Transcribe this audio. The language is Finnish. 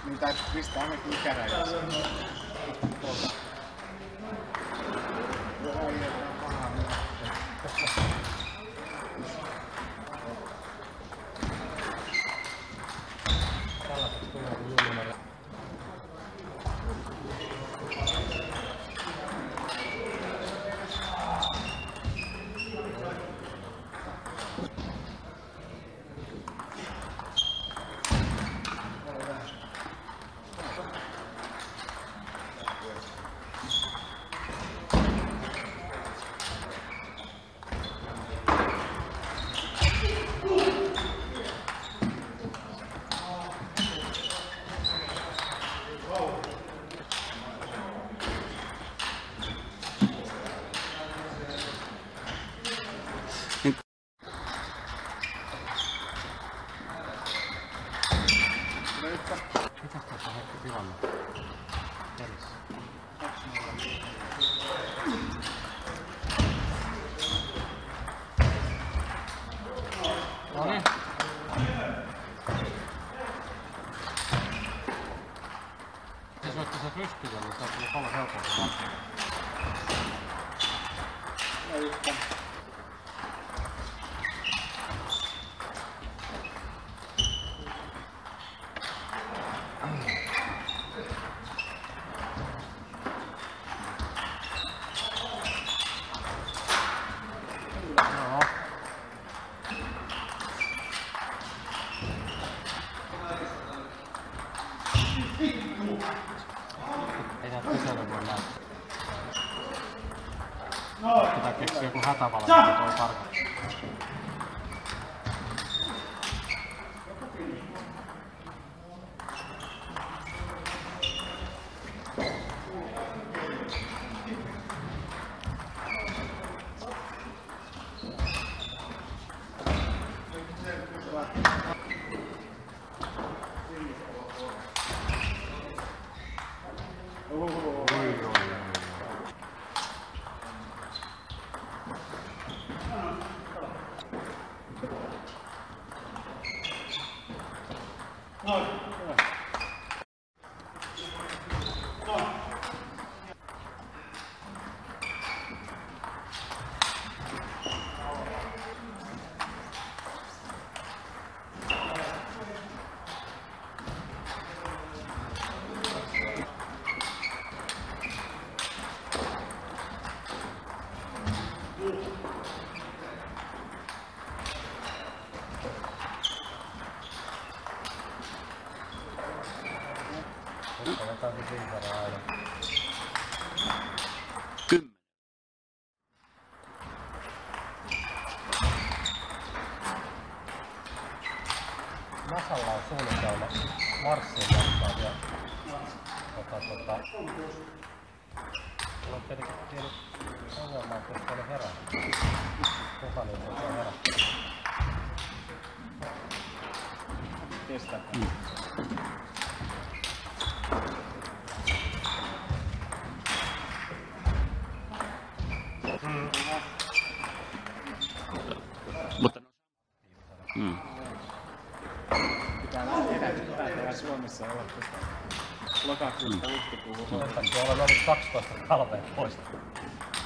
Niin tai pistää ainakin ikärajoissa. Tällaiseksi tulee jullunen. Mitäs tässä hetki tilanne? Pelissä. Noniin. Jos voitte se rystyllä, niin se on tullut paljon helpompi. No yhtä. Ei näitä kysellä voi näyttää. Pitää keksiä joku hätävalo, mikä toi tarkoittaa. Otetaan se viisaraa aina. 10. Nasalla on suunnitelma marssiin vastaan ja mulla on tietenkin pieni ongelma, että jos tuonne herää. Kuka niin voi herää? Kestää. Mutta Pitää tehdä Suomessa olla tuosta lokakuusta huhtikuuhun. Olen ollut 12 talvea pois.